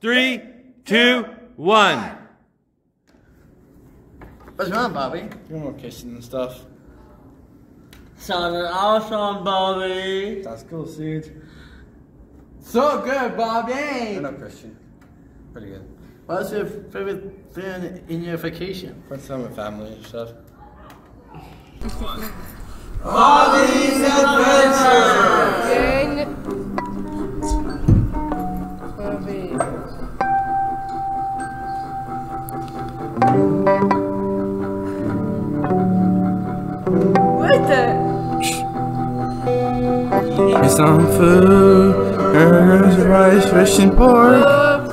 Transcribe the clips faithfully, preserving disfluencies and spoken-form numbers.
three, two, one. What's wrong, Bobby? Doing more kissing and stuff. Sounded awesome, Bobby. That's cool, Siege. So good, Bobby! You're not Christian. Pretty good. What's your favorite thing in your vacation? Spend time with family and stuff. Bobby's Adventure! Bobby. What the? Get some food, burgers, rice, fish, and pork.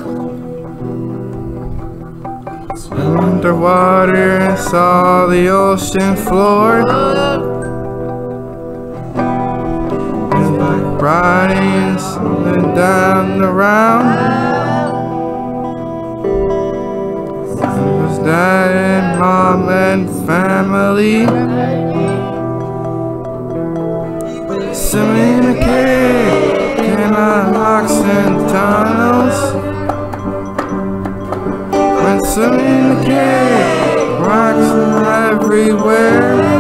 Swim underwater and saw the ocean floor. And like riding slowing down the round. It was dad and mom and family. Swimming in a cave, can I locks and tunnels? When swimming in a cave, rocks are everywhere.